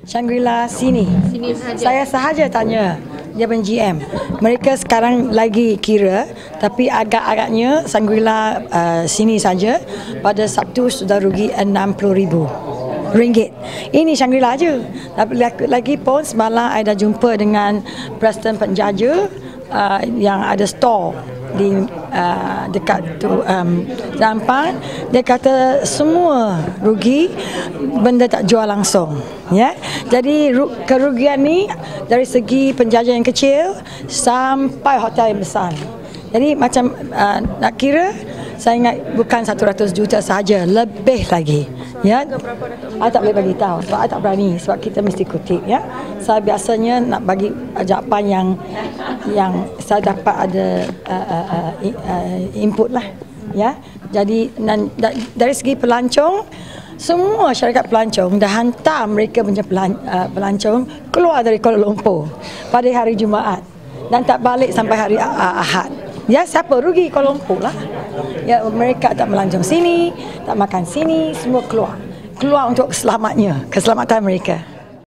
Shangri-La sini. Sini sahaja. Saya sahaja tanya dia punya GM. Mereka sekarang lagi kira, tapi agak-agaknya Shangri-La sini saja pada Sabtu sudah rugi RM60,000. Ini Shangri-La aja. Tapi lagi pun semalam saya dah jumpa dengan Presiden Penjaja yang ada store di dekat tu Zampang. Dia kata semua rugi, benda tak jual langsung, ya. Jadi kerugian ni dari segi penjaja yang kecil sampai hotel yang besar. Jadi macam nak kira, saya ingat bukan 100 juta saja, lebih lagi, ya. Saya tak boleh bagi tahu sebab saya tak berani, sebab kita mesti kutip, ya. Saya biasanya nak bagi jawapan yang saya dapat ada input lah, ya. Jadi dari segi pelancong, semua syarikat pelancong dah hantar mereka punya pelancong keluar dari Kuala Lumpur pada hari Jumaat dan tak balik sampai hari Ahad. Ya, siapa rugi? Kuala Lumpur lah. Ya, mereka tak melancong sini, tak makan sini, semua keluar untuk keselamatan mereka.